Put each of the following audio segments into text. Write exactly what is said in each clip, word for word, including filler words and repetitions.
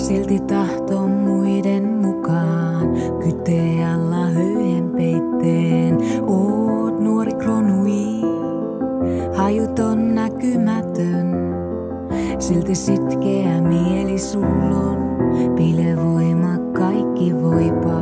silti tahto muiden mukaan. Kytee alla höyhen peitteen, oot nuori kronui. Hajuton näkymätön, silti sitkeä mieli sullon. Piilevoima kaikki voipa.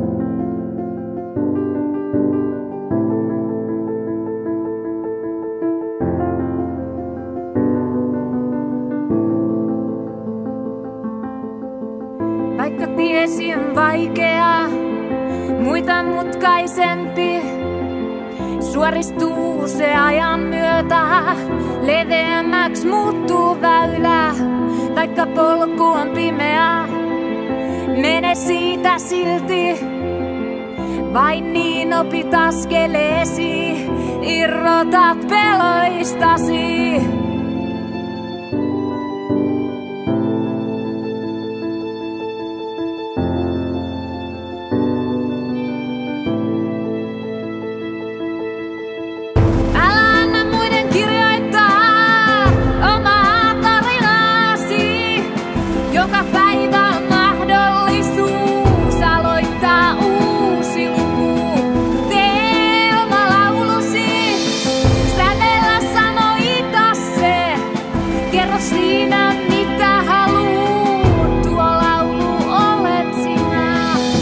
Vaikka tiesi on vaikea, muita mutkaisempi, suoristuu se ajan myötä, leveämmäksi muuttuu väylä. Vaikka polku on pimeä, mene siitä silti, vain niin opit askeleesi, irrotat peloistasi. Joka päivä on mahdollisuus aloittaa uusi luku. Tee oma laulusi, sävellä sanoita se. Kerro siinä mitä haluut, tuo laulu olet sinä.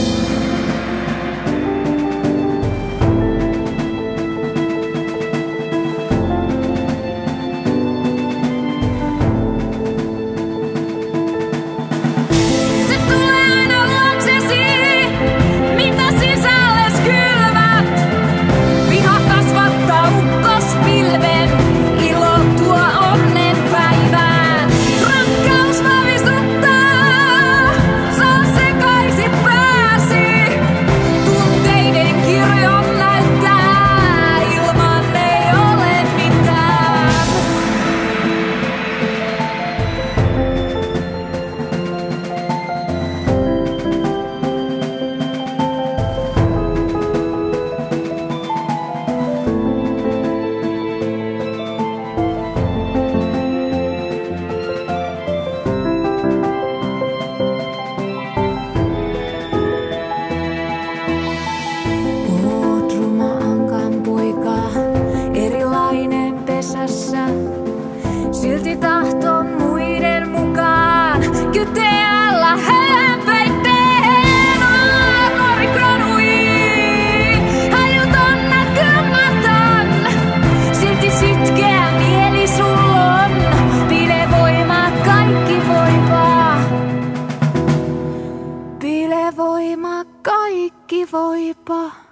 Silti tahto muiden mukaan, kytee alla höyhen peitteen. Oot nuori kronui, hajuton näkymätön, silti sitkeä mieli sullon. Piilevoima kaikki voipa, piilevoima kaikki voipa.